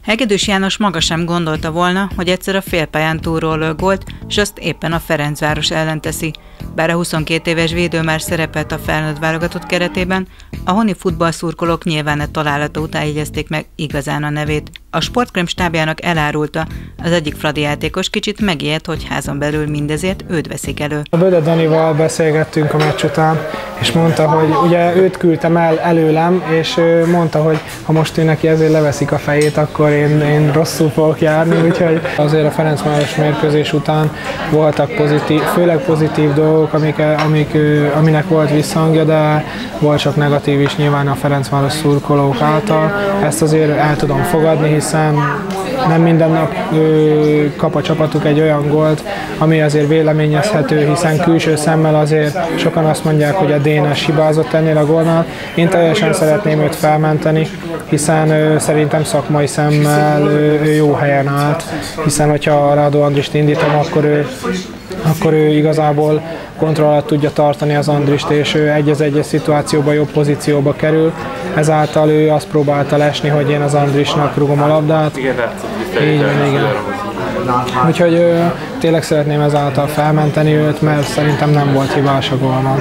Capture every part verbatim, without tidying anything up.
Hegedűs János maga sem gondolta volna, hogy egyszer a félpályán túlról lő gólt, és azt éppen a Ferencváros ellen teszi. Bár a huszonkét éves védő már szerepelt a felnőtt válogatott keretében, a honi futballszurkolók nyilván a találata után jegyezték meg igazán a nevét. A Sportkrém stábjának elárulta, az egyik fradi játékos kicsit megijedt, hogy házon belül mindezért őt veszik elő. A Böde Danival beszélgettünk a meccs után, és mondta, hogy ugye őt küldtem el előlem, és mondta, hogy ha most ő neki ezért leveszik a fejét, akkor én, én rosszul fogok járni, úgyhogy azért a Ferencváros mérkőzés után voltak pozitív, főleg pozitív dolgok, amik, amik, aminek volt visszhangja, de volt sok negatív is nyilván a Ferencváros szurkolók által. Ezt azért el tudom fogadni, hiszen nem minden nap ö, kap a csapatuk egy olyan gólt, ami azért véleményezhető, hiszen külső szemmel azért sokan azt mondják, hogy a Dénes hibázott ennél a gólnál. Én teljesen szeretném őt felmenteni, hiszen ö, szerintem szakmai szemmel ö, ő jó helyen állt, hiszen hogyha a Rádó Andrist indítom, akkor ő, akkor ő igazából kontroll alatt tudja tartani az Andrist, és ő egy az egyes szituációban jobb pozícióba kerül. Ezáltal ő azt próbálta lesni, hogy én az Andrisnak rugom a labdát. Így van, igen. Úgyhogy ö, tényleg szeretném ezáltal felmenteni őt, mert szerintem nem volt hibás a gólban.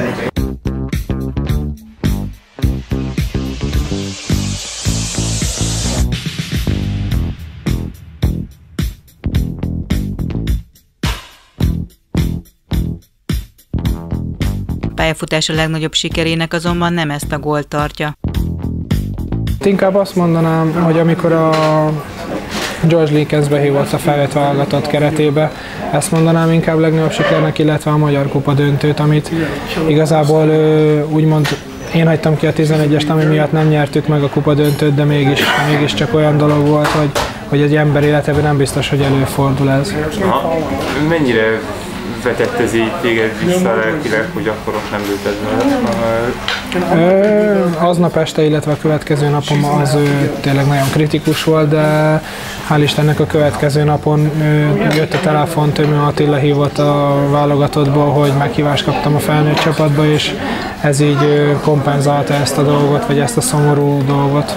Pályafutása legnagyobb sikerének azonban nem ezt a gólt tartja. Inkább azt mondanám, hogy amikor a George Likens behívott a felnőtt válogatott keretébe, ezt mondanám inkább legnagyobb sikernek, illetve a Magyar Kupa döntőt, amit igazából úgymond én hagytam ki a tizenegyest, ami miatt nem nyertük meg a kupa döntőt, de mégis, mégis csak olyan dolog volt, hogy, hogy egy ember életében nem biztos, hogy előfordul ez. Na, mennyire vetett ez így téged vissza lelkileg, hogy akkor ott nem lőtted meg? Aznap este, illetve a következő napon az ő, tényleg nagyon kritikus volt, de hál' Istennek a következő napon ő, jött a telefon, Tömő Attila hívott a válogatottból, hogy meghívást kaptam a felnőtt csapatba, és ez így kompenzálta ezt a dolgot, vagy ezt a szomorú dolgot.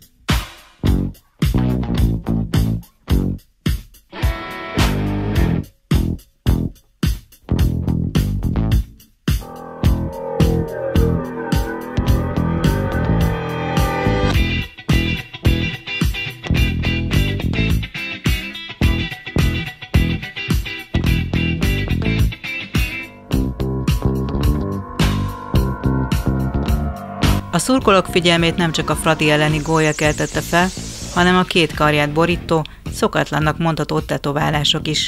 A szurkolók figyelmét nem csak a Fradi elleni gólja keltette fel, hanem a két karját borító, szokatlannak mondható tetoválások is.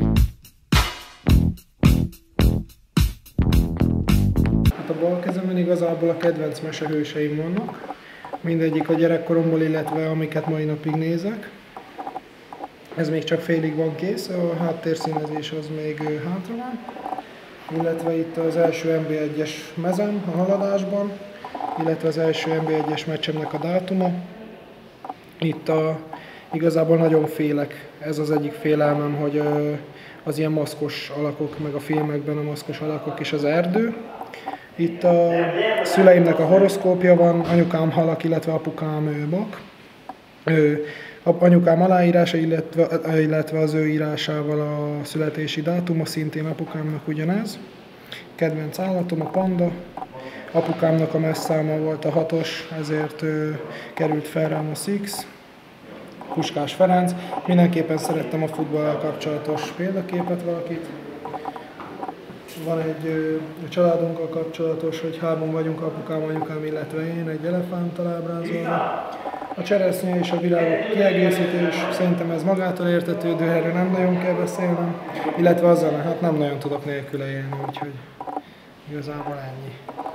Hát a bal kezemen igazából a kedvenc mesehőseim vannak. Mindegyik a gyerekkoromból, illetve amiket mai napig nézek. Ez még csak félig van kész, a háttérszínezés az még hátra van. Illetve itt az első en bé egyes mezem a haladásban, illetve az első en bé egyes meccsemnek a dátuma. Itt a, igazából nagyon félek, ez az egyik félelmem, hogy az ilyen maszkos alakok, meg a filmekben a maszkos alakok is az erdő. Itt a szüleimnek a horoszkópja van, anyukám halak, illetve apukám bak. Anyukám aláírása, illetve, illetve az ő írásával a születési dátuma, szintén apukámnak ugyanez. Kedvenc állatom a panda. Apukámnak a messzáma volt a hatos, ezért ő, került fel rám a Six. Puskás Ferenc. Mindenképpen szerettem a futballal kapcsolatos példaképet valakit. Van egy ö, a családunkkal kapcsolatos, hogy hárman vagyunk, apukám, anyukám, illetve én, egy elefánttal ábrázolva. A cseresznye és a virágok kiegészítés, szerintem ez magától értetődő, erről nem nagyon kell beszélnem. Illetve azzal, hát nem nagyon tudok nélküle élni, úgyhogy igazából ennyi.